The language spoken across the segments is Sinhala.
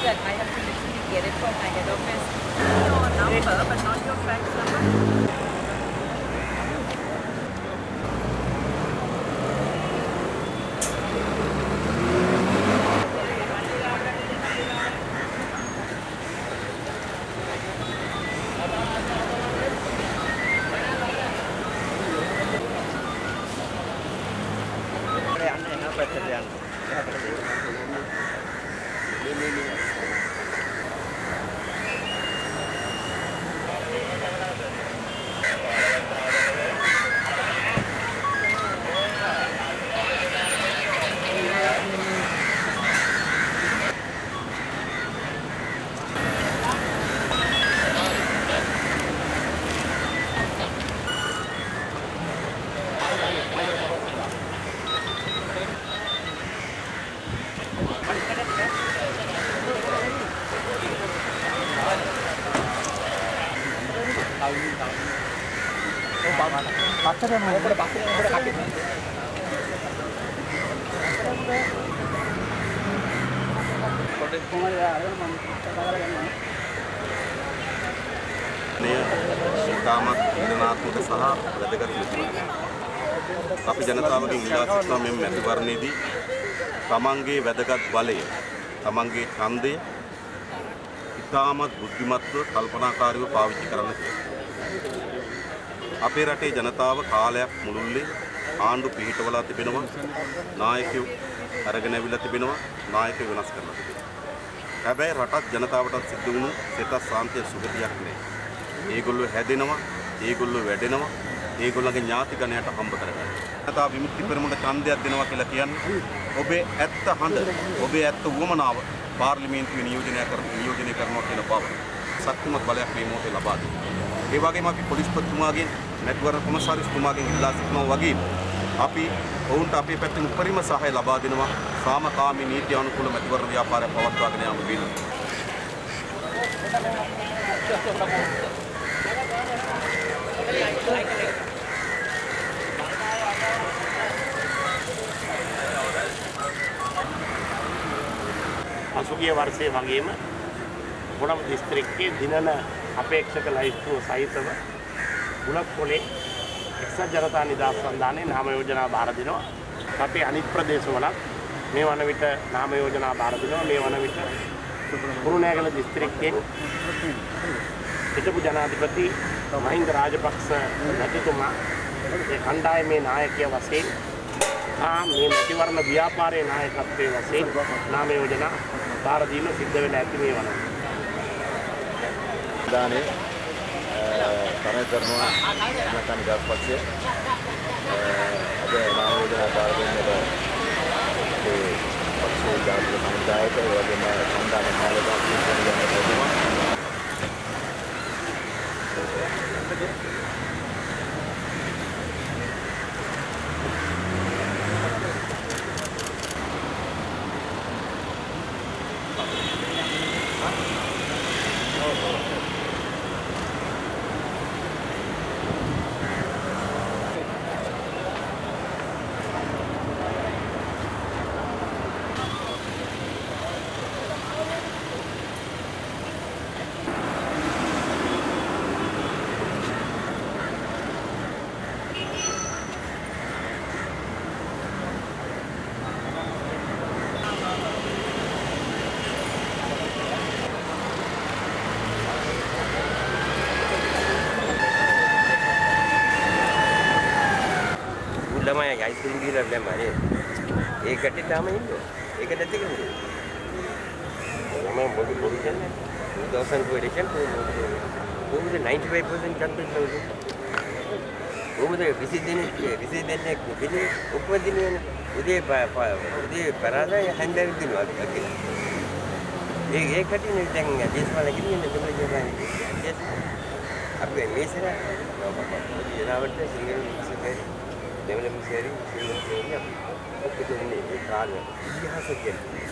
that I have to literally get it from my head office. Your number, but not your fax number. අපි ජනතාවගෙන් ඉල්ලා සිටිනවා මෙම මැතිවරණයේදී තමන්ගේ වැදගත් බලය තමන්ගේ ඡන්දය ඉතාමත් බුද්ධිමත්ව කල්පනාකාරීව පාවිච්චි කරන්න කියලා. අපේ රටේ ජනතාව කාලයක් මුළුල්ලේ ආණ්ඩු පිහිටවලා තිබෙනවා, නායකයෝ අරගෙන ඇවිල්ලා තිබෙනවා, නායකයෝ වෙනස් කරලා තිබෙනවා. හැබැයි රටක් ජනතාවට සිද්ධ වුණු සිත සාන්තිය සුගතියක් නෑ. ඒගොල්ලෝ හැදෙනවා, ඒගොල්ලෝ වැඩෙනවා, ඒගොල්ලන්ගේ ඥාති ගණයට හම්බ කරගන්න. ජනතා විමුක්ති පෙරමුණට ඡන්දයක් දෙනවා කියලා කියන්නේ ඔබේ ඇත්ත හඬ, ඔබේ ඇත්ත උවමනාව පාර්ලිමේන්තුවේ නියෝජනය කරනවා කියන බව සත්‍යමත් බලයක් මේ මොහොතේ ලබා දෙනවා. ඒ වගේම අපි පොලිස්පතිතුමාගෙන්, මැතිවරණ කොමසාරිස්තුමාගෙන් ඉල්ලා සිටිනවා වගේම අපි ඔවුන්ට අපේ පැත්තෙන් උපරිම සහාය ලබා දෙනවා සාමකාමී නීති අනුකූල මැතිවරණ ව්‍යාපාරය පවත්වාගෙන යාම වෙනුවෙන්. පසුගිය වර්ෂයේ වගේම ගුණම් දිස්ත්‍රික්කයේ දිනන අපේක්ෂක ලයිස්තුව සහිතව ගුණපොලේ එක්සත් ජනතා නිදහස් සන්ධානයේ නාම යෝජනා බාර දෙනවා. රටේ අනිත් ප්‍රදේශවල මේ වන විට නාම යෝජනා බාර දෙනවා. මේ වන විට කුරුණෑගල දිස්ත්‍රික්කයෙන් හිටපු ජනාධිපති මහින්ද රාජපක්ෂ මැතිතුමා ඒ කණ්ඩායමේ නායකයා වශයෙන් මේ මැතිවරණ ව්‍යාපාරයේ නායකත්වයේ වශයෙන් නාම යෝජනා බාර දීම සිද්ධ වෙලා ඇති මේ වන. දානේ තරය කරනවා නැත්නම් නිදහස් පක්ෂය අද නාම යෝජනා බාර දෙන්නට ඒ පක්ෂයේ ජාතික සමුදායට ඒ වගේම සම්දාන කාලයකට කියනවා. ළමයි අයිස්ක්‍රීම් ගිහලා ළමයි ඒකට තාම ඉන්නවා. ඒක නැති කෙනෙක්. මම බොඩි කියන්නේ 2002 එඩිෂන් කොහොමද 95% කම්ප්ලීට් වෙන්නේ? කොහොමද විසිදෙන්නේ පිළි උපදින්නේ උදේ පරාදයි හැන්දල් දිනවා කියලා. ඒකට නේ දැන් දේශපාලන කියන්නේ දෙමළ කියන්නේ. අපි මේසර ජනාවට සිංගල් මිනිස්සුගේ දෙමළ මිනිස්සුරි සිංගල් ඔක්කොම ඉන්නේ ඒ කාලේ ඉතිහාස කියන්නේ.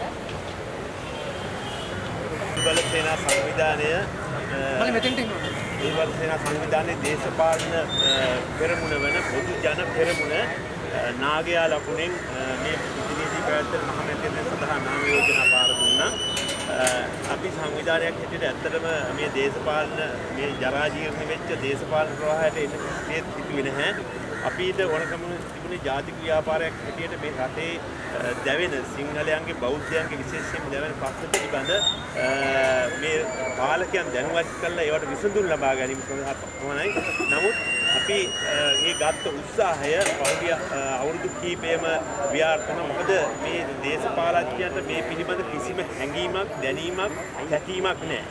බල සේනා සංවිධානය මේ වර්ෂේ සංවිධානයේ දේශපාලන පෙරමුණ වන පොදු ජන පෙරමුණ නාගයා ලකුණෙන් මේ ඉදිරියේදී පැවැත්වෙන මහමැතිවරණ සඳහා නාම යෝජනා බාර දුන්නා. අපි සංවිධානයක් හැටියට ඇත්තටම මේ දේශපාලන මේ ජරා ජීර්ණ වෙච්ච දේශපාලන ප්‍රවාහයට එන්න හිතුවේ නැහැ. අපිට ඕනකම තිබුණේ ජාතික ව්‍යාපාරයක් හැටියට මේ රටේ දැවෙන සිංහලයන්ගේ බෞද්ධයන්ගේ විශේෂයෙන්ම දැවෙන ප්‍රශ්න පිළිබඳ මේ පාලකයන් දැනුවත් කරලා ඒවට විසඳුම් ලබා ගැනීම සඳහා පමණයි. නමුත් අපි මේ ගත්ත උත්සාහය පෞද්ගලික අවුරුදු කිහිපෙම ව්‍යාර්ථන. මොකද මේ දේශපාලඥයන්ට මේ පිළිබඳ කිසිම හැඟීමක් දැනීමක් හැකීමක් නැහැ.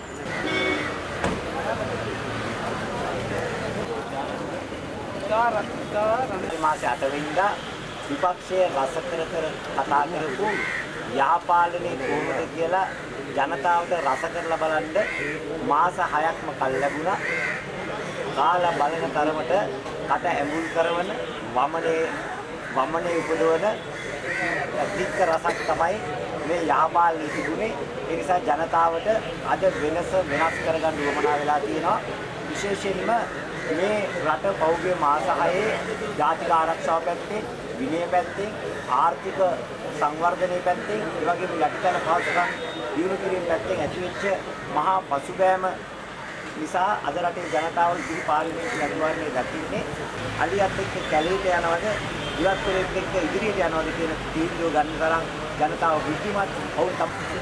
මාසේ 8 වෙනිදා විපක්ෂයේ රස කර කතා කරපු යාපාලනේ කොහොමද කියලා ජනතාවට රස කරලා බලන්න මාස 6ක්ම කල් ලැබුණා. කාලා බලන තරමට කට ඇඹුල් කරන වමනේ උපදවන තික්ක රසක් තමයි මේ යාපාලනේ තිබුණේ. ඒ නිසා ජනතාවට අද වෙනස් කරගන්න උවමනා වෙලා තියෙනවා. විශේෂයෙන්ම මේ රට පෞද්ගලික මාස 6 ජාතික ආරක්ෂාව පැත්තේ, විනය පැත්තේ, ආර්ථික සංවර්ධනයේ පැත්තේ, ඒ වගේම යටිතල පහසුකම් දියුණු කිරීම පැත්තෙන් ඇතිවෙච්ච මහා පසුබෑම නිසා අද රටේ ජනතාව ඉදිරි පාර්ලිමේන්තු අනිවාර්යයෙන් දකින්නේ අලියත් එක්ක කැලේට යනවද ඉවත් කරෙත් එක්ක ඉදිරියට යනවද කියන තීන්දුව ගන්න තරම් ජනතාව බුද්ධිමත් වුන් තමයි.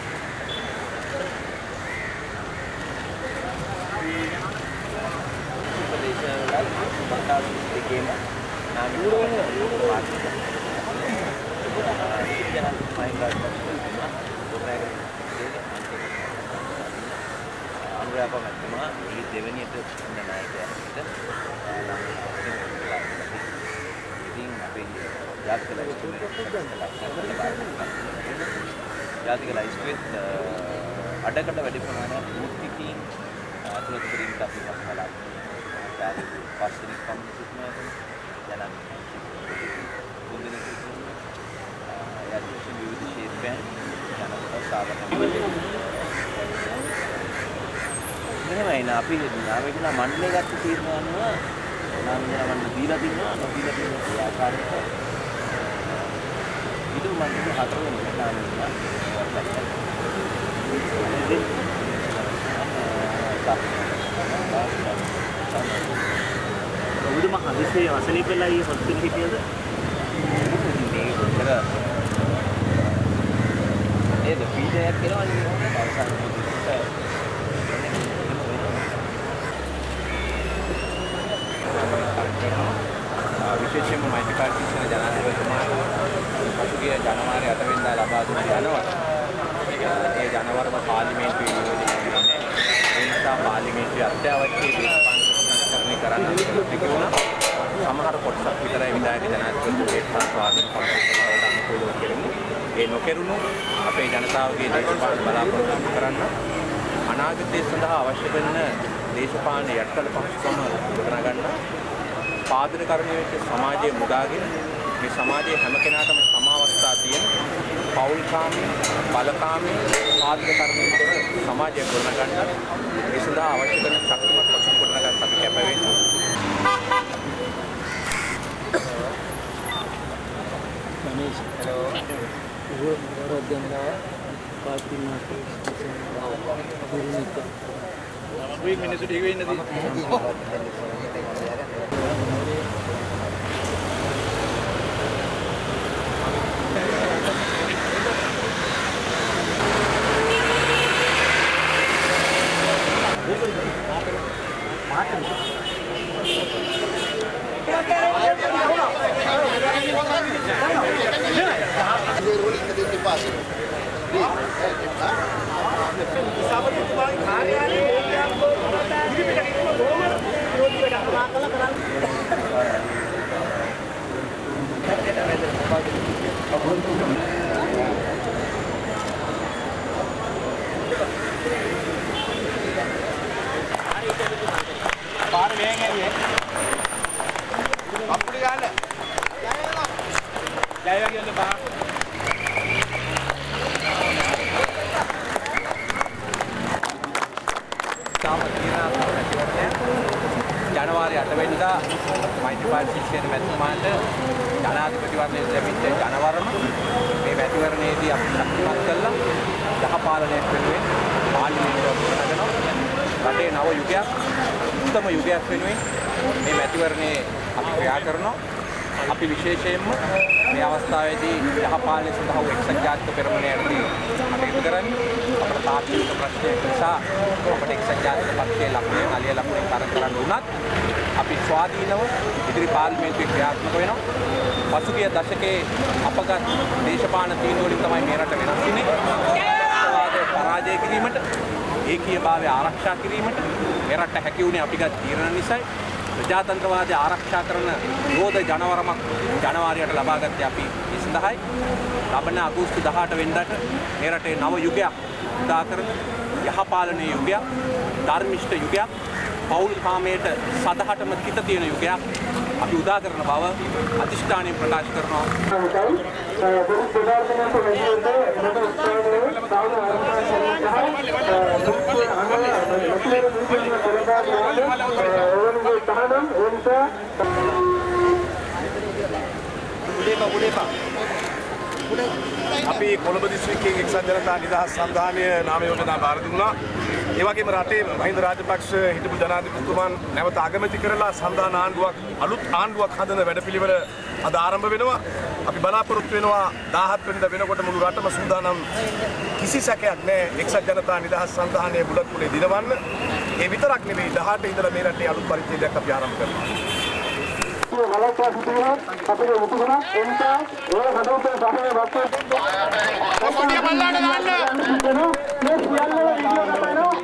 දෙකේම අනුරාප මැතිතුමා මේ දෙවෙනියට ඉන්න නායකයෙක්ට ඉතින් අපේ ජාතික ලයිස්තුවෙත් අඩකට වැඩි ප්‍රමාණයක් මූර්තිකීන් අතුලත් කිරීමට අපි මතකලා පස්වෙනි කම්පියුටර් ජනන් තුන්දෙනෙක් යටි විවිධ ශේත්‍රයන් ජනතාව සාකච්ඡා එහෙමයි නා අපි නාමයේදී මණ්ඩලය ගත්ත තීරණ අනුව නම් දීලා තිනවා නොදීලා තියෙන ආකාරයට විදුලි මණ්ඩලය 4 වෙනි ඔබතුම හදිසියේ වසනීප වෙලා ඊ හොස්පිටල් හිටියද? මේ උත්තර නේද පීඩයක් කියලා වගේ විශේෂයෙන්ම මෛත්‍රීපාල සිංහල ජනාධිපතිතුමා පසුගිය ජනවාරි 8 වෙනිදා ලබා දුන් ජනවර ඒ ජනවරම පාර්ලිමේන්තුවේ නියෝජනය කරන්නේ. ඒ නිසා පාර්ලිමේන්තුවේ අත්‍යවශ්‍ය දේශපාලන කරන්න තිබුණා. සමහර කොටසක් විතරයි විධායක ජනාධිපතිතුමාට ස්වාධීන පරිසරවලට අනුකූලව කෙරුණේ. ඒ නොකරුණු අපේ ජනතාවගේ දේශපාලන බලාපොරොත්තු කරන්න අනාගතයේ සඳහා අවශ්‍ය වෙන දේශපාලන යටතල පහසුකම් ගොඩනගන්න පාදන කර්මයේ වෙච්ච සමාජයේ මුදාගෙන මේ සමාජයේ හැම කෙනාටම සම අවස්ථා තියෙන පෞල්කාමී බලකාමී පාදන කර්මයේ සමාජය ගොඩනගන්න ඒ සඳහා අවශ්‍ය කරන ශක්තිමත් පසුබිම ගොඩනගන්න අපි කැප වෙනවා. Hello. සිසිල් මැතිතුමාට ජනාධිපතිවරණය ලැබිච්ච ජනවරම මේ මැතිවරණයේදී අපි ශක්තිමත් කළා යහපාලනයක් වෙනුවෙන් පාර්ලිමේන්තුව ගොඩනගනවා රටේ නව යුගයක් උත්තම යුගයක් වෙනුවෙන් මේ මැතිවරණයේ අපි ක්‍රියා කරනවා අපි විශේෂයෙන්ම මේ අවස්ථාවේදී යහපාලනය සඳහා එක්සත් ජාතික පෙරමුණේදී කටයුතු කරන්නේ අපේ තාක්ෂණික ප්‍රශ්නයක් නිසා අපේ එක්සත් ජාතික පක්ෂයේ ලකුණෙන් අලිය ලකුණෙන් තරඟ කරන්න උනත් අපි ස්වාධීනව ඉදිරි පාර්ලිමේන්තුවේ ක්‍රියාත්මක වෙනවා පසුගිය දශකයේ අපගත් දේශපාලන තීන්දුව වලින් තමයි මේ රට වෙනස් වෙන්නේ පරාජය කිරීමට ඒකීයභාවය ආරක්ෂා කිරීමට මේ රට හැකි වුණේ අපි ගත් තීරණ නිසායි ප්‍රජාතන්ත්‍රවාදය ආරක්ෂා කරන යෝධ ජනවරමක් ජනවාරියට ලබා ගත්තේ අපි ඒ සඳහායි ලබන අගෝස්තු 18 වෙනිදාට මේ රටේ නව යුගයක් උදා කරන යහපාලනයේ යුගයක් ධර්මිෂ්ඨ යුගයක් පෞල් කාමයට සදහටම කිත තියෙන යුගයක් අපි උදා කරන බව අතිෂ්ඨානයෙන් ප්‍රකාශ කරනවා අපි කොළඹ දිස්ත්‍රික්කයේ එක්සත් ජනතා නිදහස් සන්ධානයේ නාම යෝජනා බාර දුන්නා. ඒ වගේම රටේ මහින්ද රාජපක්ෂ හිටපු ජනාධිපතිතුමන් නැවත අගමැති කරලා සන්ධාන ආණ්ඩුවක් අලුත් ආණ්ඩුවක් හදන වැඩපිළිවෙල අද ආරම්භ වෙනවා. අපි බලාපොරොත්තු වෙනවා 17 වෙනිදා වෙනකොට මුළු රටම සූදානම් කිසි සැකයක් නැහැ එක්සත් ජනතා නිදහස් සන්ධානයේ බුලත් කුලේ දිනවන්න. ඒ විතරක් නෙවෙයි 18 ඉඳලා මේ රටේ අලුත් පරිච්ඡේදයක් අපි ආරම්භ කරනවා. අපේ උතුමන එන්ටා ඒ හදවතේ සමයේ වස්තු කොටිය බල්ලාට දාන්න මේ සියල්ලම වීඩියෝ කරනවා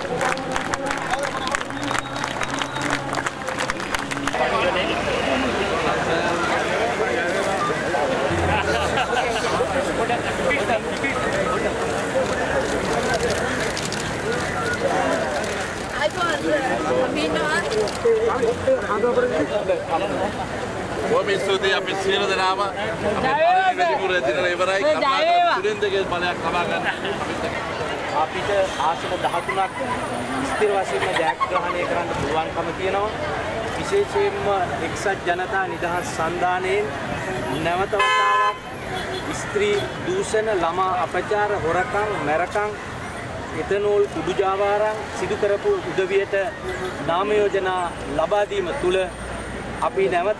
Kami studi අපි සියලු දෙනාම අපේ දින ඉවරයි සුරේන්ද්‍රගේ බලයක් ලබා ගන්න අපිට ආසන 13ක් ස්ථිර වශයෙන්ම ජයග්‍රහණය කරන්න පුළුවන්කම තියෙනවා විශේෂයෙන්ම එක්සත් ජනතා නිදහස් සන්ධානයෙන් නැවත වතාවක් ස්ත්‍රී දූෂණ ළමා අපචාර හොරකම් මැරකම් එතනෝල් කුඩු ජාවාරම් සිදු කරපු උදවියට නාම යෝජනා ලබා දීම තුල අපි නැවතත්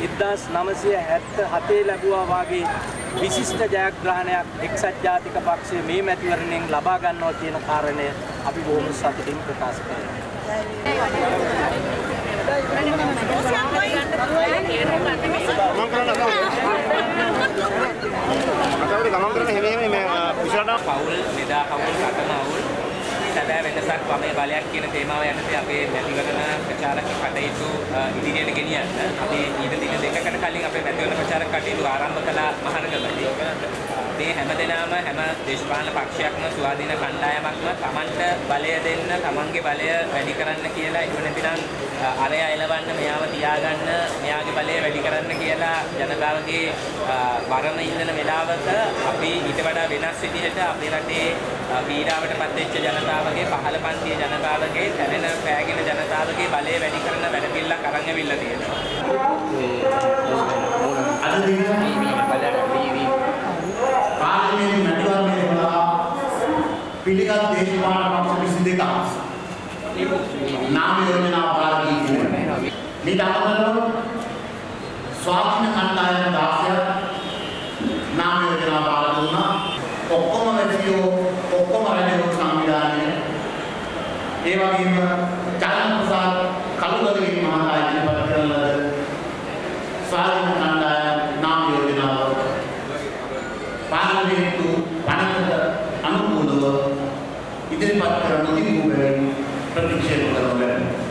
1977 ලැබුවා වාගේ විශිෂ්ට ජයග්‍රහණයක් එක්සත් ජාතික පක්ෂයේ මේ මැතිවරණයෙන් ලබා ගන්නවා කියන කාරණය අපි බොහොම සතුටින් ප්‍රකාශ කරනවා. පවුල් මෙදා කවුල් කටමවුල් සැබෑ වෙනසක් වමේ බලයක් කියන තේමාව යටතේ අපේ මැතිවරණ ප්‍රචාරක කටයුතු ඉදිරියට ගෙනියන්න අපි ඊට දින දෙකකට කලින් අපේ මැතිවරණ ප්‍රචාරක කටයුතු ආරම්භ කළා මහනගමදී. මේ හැමදෙනාම හැම දේශපාලන පක්ෂයක්ම ස්වාධීන කණ්ඩායමක්ම Tamanට බලය දෙන්න, Tamanගේ බලය වැඩි කරන්න කියලා එහෙම නැතිනම් අරයා එලවන්න, මෙයාව තියාගන්න, මෙයාගේ බලය වැඩි කරන්න කියලා ජනතාවගේ වරම ඉල්ලන වෙලාවක අපි ඊට වඩා වෙනස් විදිහට අපේ රටේ පීඩාවට පත් වෙච්ච ජනතාවගේ පහළ පන්තියේ ජනතාවගේ දැනෙන පෑගෙන ජනතාවගේ බලය වැඩි කරන වැඩපිළිවෙලක් අරන් ඇවිල්ලා තියෙනවා. අද දින පාර්ලිමේන්තු මැතිවරණය සඳහා පිළිගත් දේශපාලන පක්ෂ 22ක් නාම යෝජනා බාර දී තිබෙනවා. මේ අතරතුර ස්වාධීන කණ්ඩායම 16ක් නාම යෝජනා බාර දුන්නා. ඔක්කොම වැසියෝ ඔක්කොම රජවරු සංවිධානය ඒ වගේම චලන ප්‍රසාද කළුගලින් මහතා ඉදිරිපත් කරන ලද ස්වාධීන කණ්ඩායම නාම යෝජනාව පාර්ලිමේන්තු පනතට අනුකූලව ඉදිරිපත් කරන තිබූ බැවින් ප්‍රතික්ෂේප කරනවා.